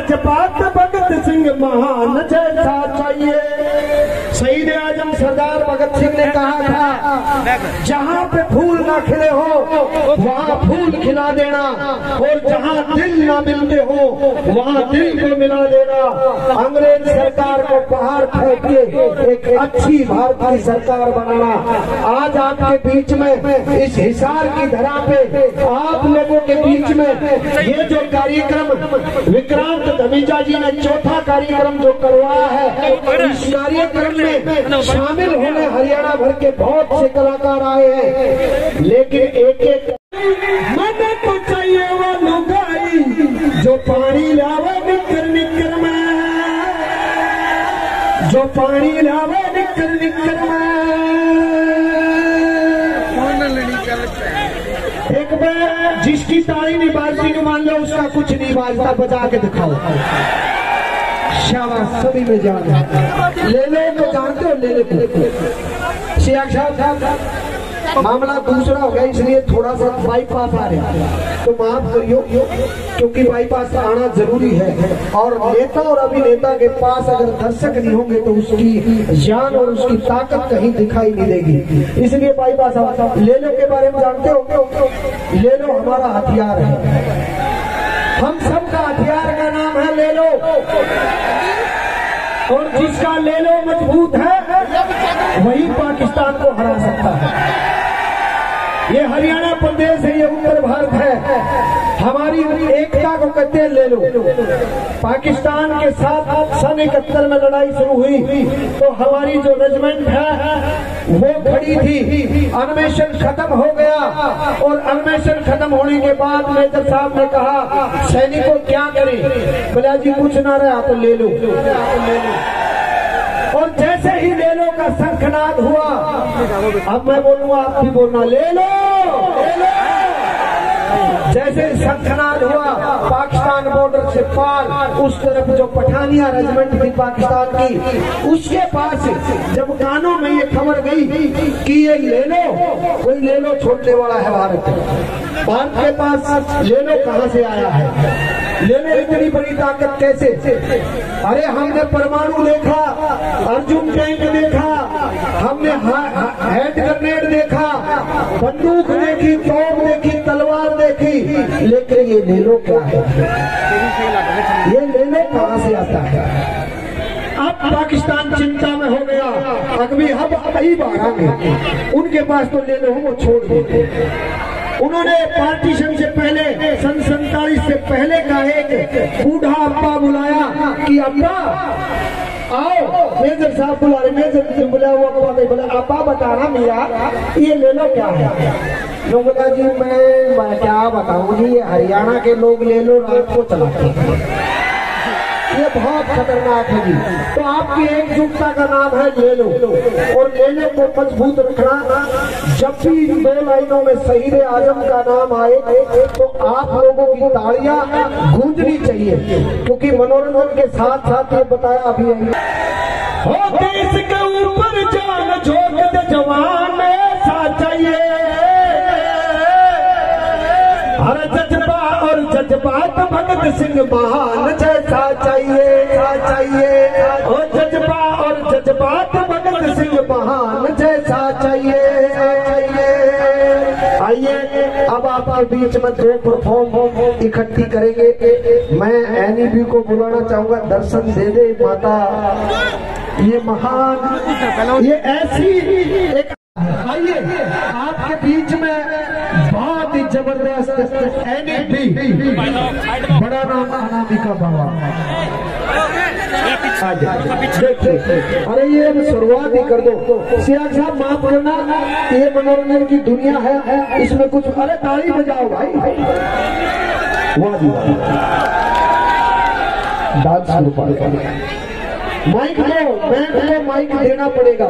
जज्बात भगत सिंह महान जैसा चाहिए। शहीद आजम सरदार भगत सिंह ने कहा था, जहाँ पे फूल ना खिले हो वहाँ फूल खिला देना, और जहाँ दिल ना मिलते हो वहाँ दिल को मिला देना। अंग्रेज सरकार को बाहर फेंक के एक अच्छी भारतीय सरकार बनाना। आज आपके बीच में इस हिसार की धरा पे आप लोगों के बीच में ये जो कार्यक्रम विक्रांत धमीजा जी ने चौथा कार्यक्रम जो करवाया है, इस कार्यक्रम में शामिल होने हरियाणा भर के बहुत से कलाकार आए हैं, लेकिन एक एक मन तो चाहिए वो लुगाई जो पानी लावे निकर निकर में, जो पानी लावे निकर निकर में। एक बार जिसकी ताली नहीं बाजती तो मान लो उसका कुछ नहीं बाजता, बजा के दिखाओ। शाबाश, सभी में जान है। ले लो तो जानते हो, ले लो सियाग साहब मामला दूसरा हो गया, इसलिए थोड़ा सा बाईपास आ रहा है तो माफ करियो, क्योंकि बाईपास आना जरूरी है। और नेता और अभिनेता के पास अगर दर्शक नहीं होंगे तो उसकी जान और उसकी ताकत कहीं दिखाई नहीं देगी, इसलिए बाईपास आता। ले लो के बारे में जानते हो, ले लो हमारा हथियार है, हम सबका हथियार का नाम है ले लो, और जिसका ले लो मजबूत है वही पाकिस्तान को हरा सकता है। ये हरियाणा प्रदेश है, ये उत्तर भारत है, हमारी एकता को कहते हैं ले लो। पाकिस्तान के साथ सन 71 में लड़ाई शुरू हुई तो हमारी जो रेजिमेंट है वो खड़ी थी, अन्वेषण खत्म हो गया, और अन्वेषण खत्म होने के बाद मेजर साहब ने कहा सैनिकों क्या करें, बोला जी कुछ ना रहा तो ले लो। और जैसे ही ले लो का शंखनाद हुआ, अब मैं बोलूंगा आप भी बोलना, ले लो, ले लो। जैसे शंखनाद हुआ, पाकिस्तान बॉर्डर से पार उस तरफ जो पठानिया रेजिमेंट थी पाकिस्तान की, उसके पास जब कानों में ये खबर गई कि ये ले लो, कोई ले लो छोड़ने वाला है भारत के पास ले लो कहाँ से आया है, ले लो इतनी बड़ी ताकत कैसे? अरे हमने परमाणु देखा, अर्जुन टैंक देखा, हमने हैंड ग्रेनेड देखा, बंदूक देखी, तोप देखी, तलवार देखी, लेकिन ये ले लो क्या है? ये ले लो कहाँ से आता है? अब पाकिस्तान चिंता में हो गया, अगली हम कई बार आगे उनके पास तो ले लो वो छोड़ देते। उन्होंने पार्टीशन से पहले सन 47 से पहले का एक बूढ़ा अब्बा बुलाया कि अब्बा आओ, मेजर साहब बुला रहे, मेजर बुला वो अब्बा नहीं बोला, अब्बा बताना मेरा ये ले लो क्या है? लोग बोला जी मैं क्या बताऊं जी, ये हरियाणा के लोग ले लो रात को चलाते हैं, ये बहुत खतरनाक है जी। तो आपकी एकजुटता का नाम है ले लो, और ले लो को मजबूत रखना। जब भी दो लाइनों में शहीद आजम का नाम आए तो आप लोगों की तालियां गूंजनी चाहिए, क्योंकि मनोरंजन के साथ साथ ये बताया अभी हो देश के ऊपर जान झोंक दे जवान ऐसा चाहिए, हर जज्बा और जज्बात भगत सिंह महान जैसा चाहिए, और जज्बा और जज्बात भगत सिंह महान जैसा चाहिए। आइए अब आपके बीच में दो परफॉर्म इकट्ठी करेंगे। मैं एनईबी को बुलाना चाहूंगा, दर्शन दे दे माता, ये महान, ये ऐसी एक, आइए आपके बीच में बहुत ही जबरदस्त एनईबी बड़ा नाम अनामिका बाबा। देखिए, अरे ये शुरुआत ही कर दो। सियाग साहब माफ करना, ये मनोरंजन की दुनिया है, इसमें कुछ, अरे ताली बजाओ भाई, वाह जी वाह, डांस शुरू पड़ेगा, माइक दो, बैंड को माइक देना पड़ेगा,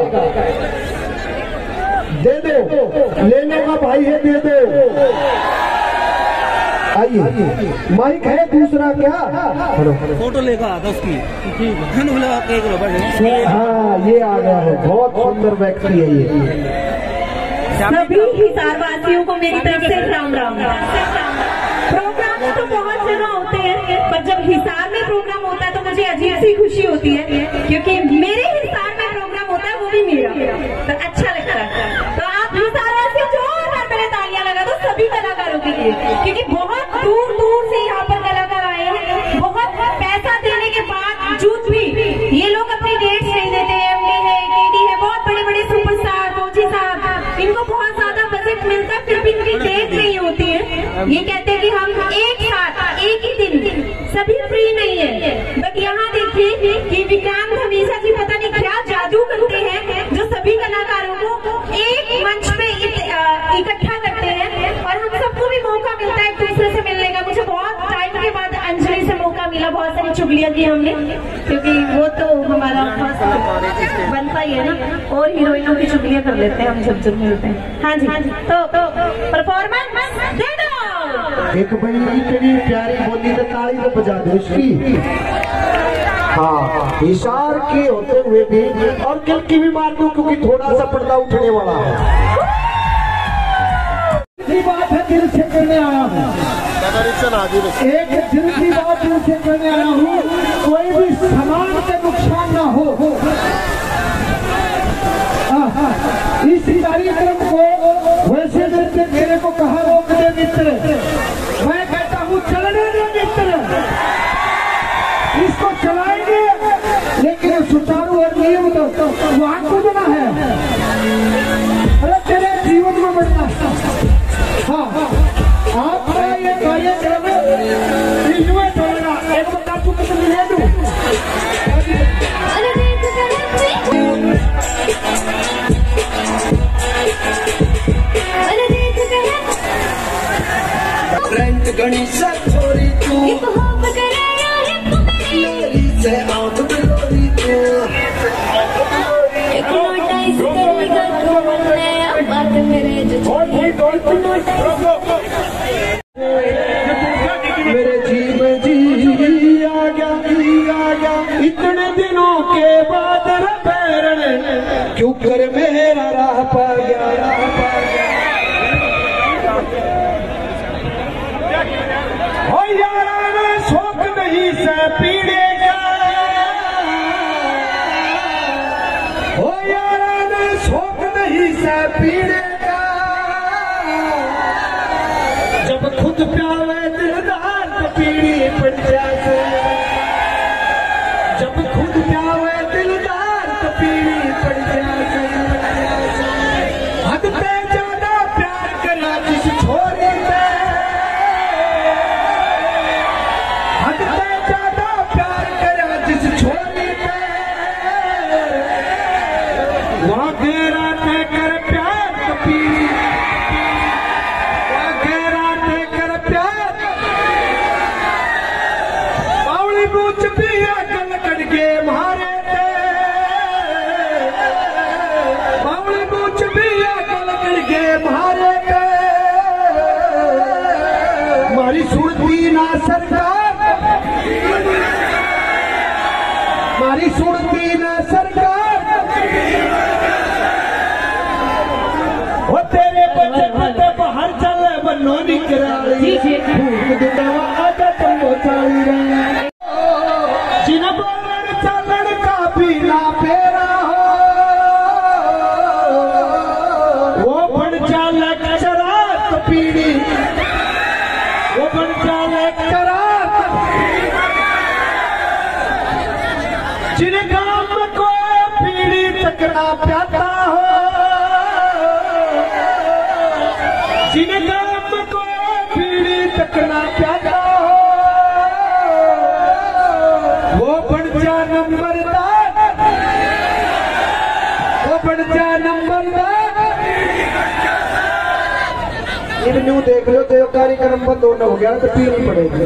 दे दो, लेने का भाई है दे दो। आइए माइक है दूसरा क्या, फोटो लेगा आता उसकी, हाँ ये आ गया है, बहुत सुंदर व्यक्ति है ये। सभी हिसार वासियों को मेरी तरफ से राम राम। प्रोग्राम तो बहुत जगह होते हैं, पर जब हिसार में प्रोग्राम होता है तो मुझे अजीब सी खुशी होती है, क्योंकि मेरे हिसार में प्रोग्राम होता है वो भी मेरा, तो अच्छा लगता है। तो आप हिसारवासी जोरदार पहले तालियां लगा दो सभी कलाकारों के लिए, क्योंकि बहुत दूर दूर से यहाँ पर कलाकार आए हैं। बहुत पैसा देने के बावजूद भी ये लोग अपनी डेट्स नहीं देते हैं। एमडी है, केडी है, बहुत बड़े बड़े सुपरस्टार फौजी साहब, इनको बहुत ज्यादा बजट मिलता है, फिर भी इनकी डेट नहीं होती है। ये कहते हैं कि हम एक साथ एक ही दिन, सभी फ्री नहीं है। बट यहाँ देखिए कि विक्रांत हमेशा जी पता नहीं क्या जादू करते हैं, जो सभी कलाकारों को एक मंच पे इकट्ठा करते हैं, और हम सबको भी मौका मिलता है एक दूसरे से मिलने का। मुझे बहुत टाइम के बाद अंजलि से मौका मिला, बहुत सारी चुगलियां की हमने, क्योंकि वो तो हमारा बनता ही है ना, और हीरोइनों की चुगलियां कर लेते हैं हम जब जब मिलते हैं। हाँ जी, तो परफॉर्मेंस दे दो। एक बड़ी इतनी प्यारी बोली तो ताली तो बजा दो उसकी। हाँ, इशार के होते हुए भी, और किल की भी मार दूं क्योंकि थोड़ा सा पर्दा उठने वाला है। बात है दिल से करने आया हूँ, एक दिल की बात दिल से करने आया हूँ, कोई भी सामान का नुकसान ना हो। इस कार्यक्रम को वैसे मेरे को कहा रोक दे मित्र, मैं कहता हूँ चलने दे मित्र, इसको चलाएंगे लेकिन सुचारू और नियम तो वहां कूदना है। अरे तेरे जीवन में बढ़ना। हाँ, आपका ये कार्यक्रम इसमें चलेगा। एक बता चुके तो ले लूं। गणेश छोरी तू से आँख बिलोरी तू, मेरे जी में जी आ गया इतने दिनों के बाद रबैरण क्यों कर मेरा राह पा गया। हो यारा में शौक नहीं से पीड़े का, हो यारा में शौक नहीं से पीड़े का, जब खुद प्यावे दिलदार तो पीड़ी पड़ जाए, जब खुद प्यावे दिलदार तो पीड़ी पड़ जाए। हद पे ज्यादा प्यार करा जिस छोरी पे, हद पे ज्यादा प्यार करा जिस छोरी पे, वहाँ गहरा तय कर प्यार तो पीड़ी, वहाँ गहरा तय कर प्यार। बावली बूझ भी अकल करके मारे थे, बावली बूझ भी अकल करके मारे थे, हमारी सुरती ना सरकार, हमारी सुरती ना सरकार, वो तेरे बच्चे बच्चे बाहर चल बनो निकराली, भूख दुटावा आजा चलो चाली रहा, जिन बोलन चलन का भी ना फेरा हो, वो बन चालक शरारत पीड़ी, वो बन चालक शरारत, जिन काम को पीड़ी तकना प्याता हो, जिन काम को पीड़ी तकना प्याता हो, वो बन जा नंबरदार, वो बन जा नंबरदार। इन न्यू देख लो तो कार्यक्रम बंद होना हो गया तो पीनी पड़ेगी।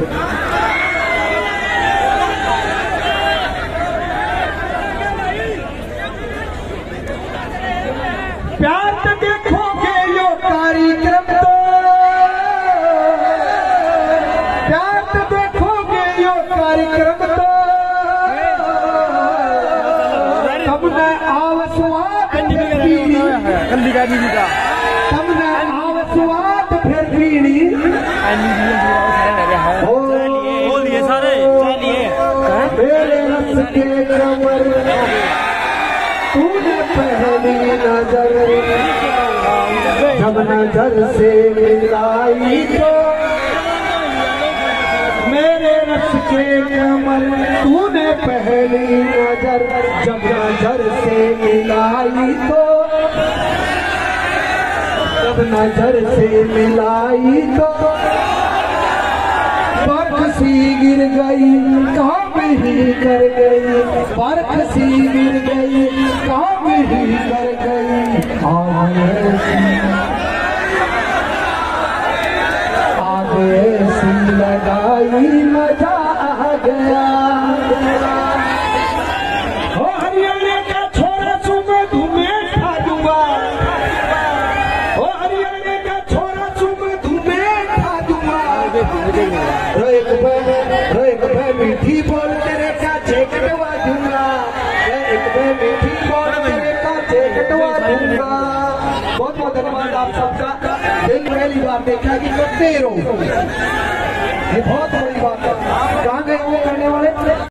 प्यार तो देखोगे यो कार्यक्रम तो, प्यार तो देखोगे यो कार्यक्रम तो, तुमने आवसवाद तुमने आवसवाद फिर पीड़ी। बोल दिए सर। मेरे रस के कमर तूने पहली नजर जब नजर से मिलाई तो मेरे रस के कमर तूने पहली नजर जब नजर से मिलाई तो जब नजर से मिलाई तो बर्फ सी गिर गई काम ही कर गई बर्फ सी गिर गई काम ही कर गई आगे सी लगाई मजा आ गया हो हरियाणा का छोरा सुबह तुम्हें खा दूंगा हो हरियाणा का छोरा सुबह तुम्हें खा दूंगा एक मीठी बोल तेरे काचे कटवा दूंगा एक मीठी बोल तेरे काचे कटवा दूंगा। बहुत बहुत धन्यवाद आप सबका। दिल पहली बार देखा कि कटते रहो, ये बहुत बड़ी बात है। कहाँ गए वो